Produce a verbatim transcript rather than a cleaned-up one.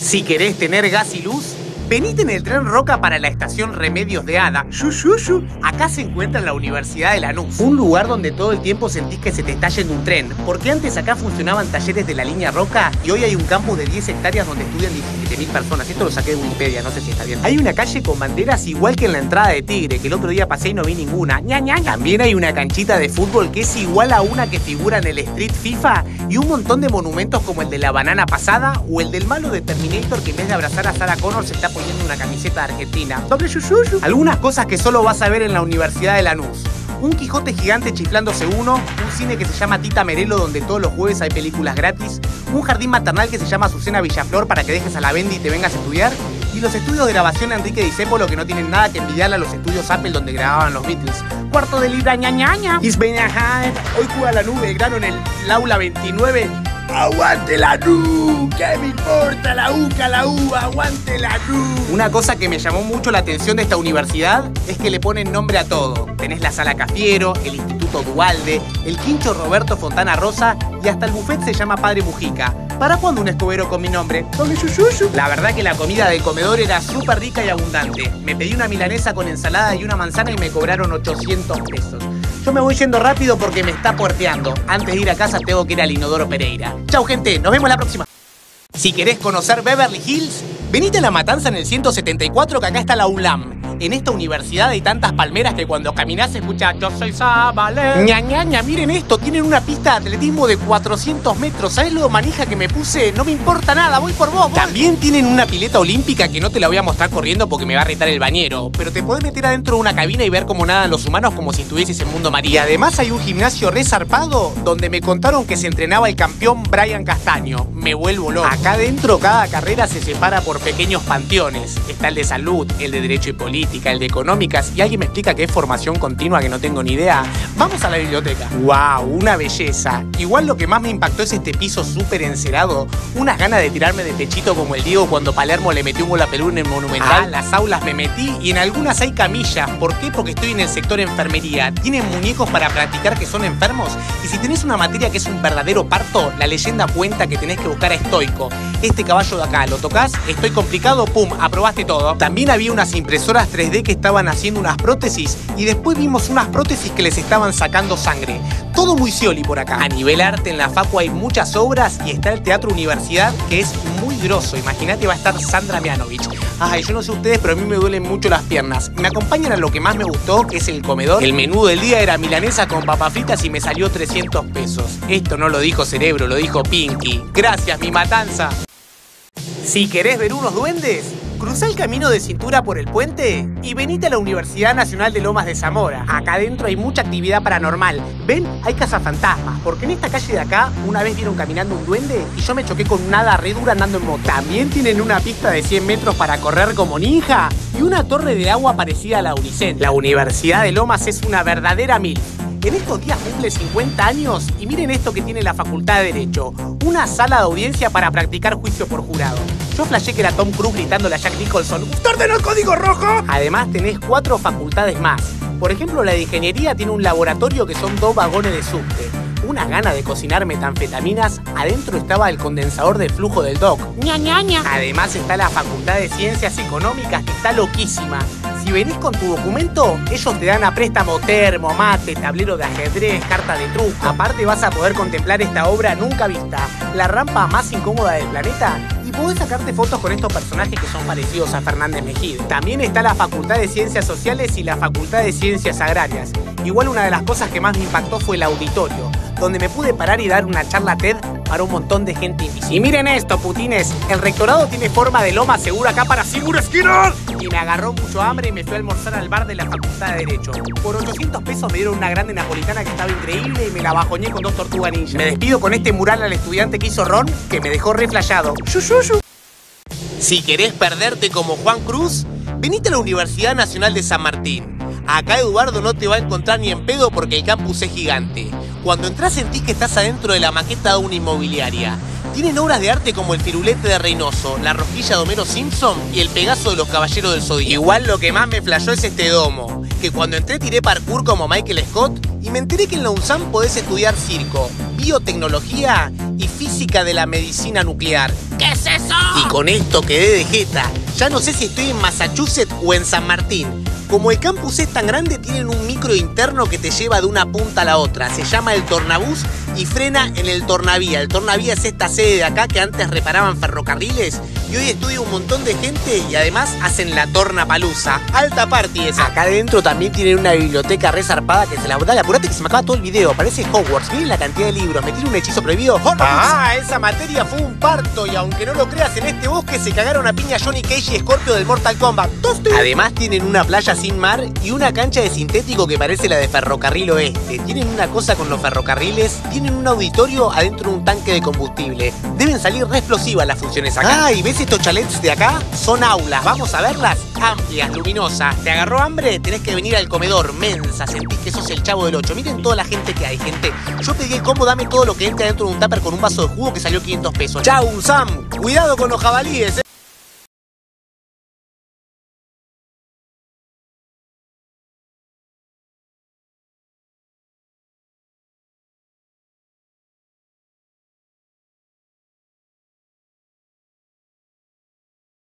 Si querés tener gas y luz, venite en el tren Roca para la estación Remedios de Hada. Shuyuyu. Acá se encuentra la Universidad de Lanús, un lugar donde todo el tiempo sentís que se te está yendo un tren, porque antes acá funcionaban talleres de la línea Roca y hoy hay un campus de diez hectáreas donde estudian diecisiete mil personas. Esto lo saqué de Wikipedia, no sé si está bien. Hay una calle con banderas igual que en la entrada de Tigre, que el otro día pasé y no vi ninguna. Ña, Ña, Ña. También hay una canchita de fútbol que es igual a una que figura en el Street FIFA y un montón de monumentos como el de la banana pasada o el del malo de Terminator que en vez de abrazar a Sarah Connor se está poniendo una camiseta de Argentina. Doble yuyuyu. Algunas cosas que solo vas a ver en la Universidad de Lanús. Un Quijote gigante chiflándose uno, un cine que se llama Tita Merelo donde todos los jueves hay películas gratis, un jardín maternal que se llama Azucena Villaflor para que dejes a la Bendy y te vengas a estudiar, y los estudios de grabación de Enrique Discépolo que no tienen nada que envidiarle a los estudios Apple donde grababan los Beatles. Cuarto de libra, ña, ña, ña. It's been a high. Hoy juega la nube grano en el aula veintinueve. ¡Aguante la N U! ¿Qué me importa la U, la U? ¡Aguante la N U! Una cosa que me llamó mucho la atención de esta universidad es que le ponen nombre a todo. Tenés la Sala Cafiero, el Instituto Dualde, el Quincho Roberto Fontana Rosa y hasta el buffet se llama Padre Mujica. ¿Para cuándo un escobero con mi nombre? La verdad que la comida del comedor era súper rica y abundante. Me pedí una milanesa con ensalada y una manzana y me cobraron ochocientos pesos. Yo me voy yendo rápido porque me está puerteando. Antes de ir a casa tengo que ir al Inodoro Pereira. Chau gente, nos vemos la próxima. Si querés conocer Beverly Hills, venite a La Matanza en el ciento setenta y cuatro que acá está la ULAM. En esta universidad hay tantas palmeras que cuando caminás se escucha yo soy Zabale. Ña, Ña, Ña, miren esto, tienen una pista de atletismo de cuatrocientos metros. ¿Sabés lo manija que me puse? No me importa nada, voy por vos, voy. También tienen una pileta olímpica que no te la voy a mostrar corriendo porque me va a retar el bañero, pero te podés meter adentro de una cabina y ver cómo nadan los humanos como si estuvieses en mundo marino. Y además hay un gimnasio re zarpado donde me contaron que se entrenaba el campeón Brian Castaño. Me vuelvo loco. Acá adentro cada carrera se separa por pequeños panteones. Está el de salud, el de derecho y política, el de económicas, y alguien me explica que es formación continua que no tengo ni idea. Vamos a la biblioteca. ¡Wow! Una belleza. Igual lo que más me impactó es este piso súper encerado. Unas ganas de tirarme de pechito como el Diego cuando Palermo le metió un gol a Perú en el Monumental. Ah, las aulas me metí y en algunas hay camillas. ¿Por qué? Porque estoy en el sector enfermería. Tienen muñecos para practicar que son enfermos. Y si tenés una materia que es un verdadero parto, la leyenda cuenta que tenés que buscar a Estoico. Este caballo de acá, lo tocas, estoy complicado, pum, aprobaste todo. También había unas impresoras tres D que estaban haciendo unas prótesis y después vimos unas prótesis que les estaban sacando sangre. Todo muy Scioli por acá. A nivel arte en la Facu hay muchas obras y está el Teatro Universidad que es muy grosso. Imagínate va a estar Sandra Mianovich. Ay, yo no sé ustedes, pero a mí me duelen mucho las piernas. Me acompañan a lo que más me gustó, que es el comedor. El menú del día era milanesa con papas fritas y me salió trescientos pesos. Esto no lo dijo Cerebro, lo dijo Pinky. Gracias, mi matanza. Si querés ver unos duendes, cruzá el camino de cintura por el puente y venite a la Universidad Nacional de Lomas de Zamora. Acá adentro hay mucha actividad paranormal. Ven, hay cazafantasmas, porque en esta calle de acá una vez vieron caminando un duende y yo me choqué con una hada re dura andando en moto. También tienen una pista de cien metros para correr como ninja y una torre de agua parecida a la Unicen. La Universidad de Lomas es una verdadera mil. En estos días cumple cincuenta años y miren esto que tiene la Facultad de Derecho. Una sala de audiencia para practicar juicio por jurado. Yo flashé que era Tom Cruise gritándole a Jack Nicholson ¿Usted ordenó el código rojo? Además tenés cuatro facultades más. Por ejemplo, la de Ingeniería tiene un laboratorio que son dos vagones de subte. Una gana de cocinar metanfetaminas, adentro estaba el condensador de flujo del doc. Ña, Ña, Ña. Además está la Facultad de Ciencias Económicas que está loquísima. Si venís con tu documento, ellos te dan a préstamo termo, mate, tablero de ajedrez, carta de truco. Aparte vas a poder contemplar esta obra nunca vista, la rampa más incómoda del planeta, y podés sacarte fotos con estos personajes que son parecidos a Fernández Mejide. También está la Facultad de Ciencias Sociales y la Facultad de Ciencias Agrarias. Igual una de las cosas que más me impactó fue el auditorio, donde me pude parar y dar una charla TED para un montón de gente invisible. Y miren esto, putines, el rectorado tiene forma de loma segura acá para Seguro Esquina. Y me agarró mucho hambre y me fui a almorzar al bar de la Facultad de Derecho. Por ochocientos pesos me dieron una grande napolitana que estaba increíble y me la bajoñé con dos tortugas ninja. Me despido con este mural al estudiante que hizo Ron, que me dejó re flashado. Yuyuyu. Si querés perderte como Juan Cruz, venite a la Universidad Nacional de San Martín. Acá Eduardo no te va a encontrar ni en pedo porque el campus es gigante. Cuando entras sentís que estás adentro de la maqueta de una inmobiliaria. Tienen obras de arte como el Firulete de Reynoso, la Rosquilla de Homero Simpson y el Pegaso de los Caballeros del Zodíaco. Igual lo que más me flashó es este domo, que cuando entré tiré parkour como Michael Scott y me enteré que en la UNSAM podés estudiar circo, biotecnología y física de la medicina nuclear. ¿Qué? ¿Qué es eso? Y con esto quedé de jeta. Ya no sé si estoy en Massachusetts o en San Martín. Como el campus es tan grande, tienen un micro interno que te lleva de una punta a la otra. Se llama el Tornabús y frena en el Tornavía. El Tornavía es esta sede de acá que antes reparaban ferrocarriles y hoy estudia un montón de gente y además hacen la Tornapalusa. Alta party esa. Acá adentro también tienen una biblioteca resarpada que se la... Dale, apurate que se me acaba todo el video. Parece Hogwarts. Miren la cantidad de libros. ¿Me tiene un hechizo prohibido? Ah, esa materia fue un parto y aunque no lo creas, en este bosque se cagaron a piña Johnny Cage y Scorpio del Mortal Kombat. Además tienen una playa sin mar y una cancha de sintético que parece la de Ferrocarril Oeste. Tienen una cosa con los ferrocarriles, tienen un auditorio adentro de un tanque de combustible. Deben salir re explosivas las funciones acá. Ah, ¿y ves estos chalets de acá? Son aulas, vamos a verlas. Amplias, luminosas. ¿Te agarró hambre? Tenés que venir al comedor. Mensa, sentís que sos el Chavo del ocho. Miren toda la gente que hay, gente. Yo pedí el combo, dame todo lo que entra dentro de un tupper con un vaso de jugo que salió quinientos pesos. Chau, Sam. Cuidado con los jabalíes, eh.